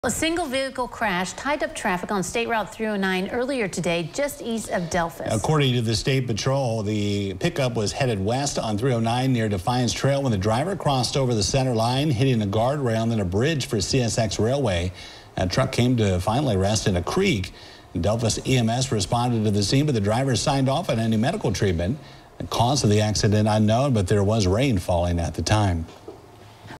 A single vehicle crash tied up traffic on State Route 309 earlier today, just east of Delphos. According to the State Patrol, the pickup was headed west on 309 near Defiance Trail when the driver crossed over the center line, hitting a guardrail and then a bridge for CSX Railway. A truck came to finally rest in a creek. Delphos EMS responded to the scene, but the driver signed off on any medical treatment. The cause of the accident unknown, but there was rain falling at the time.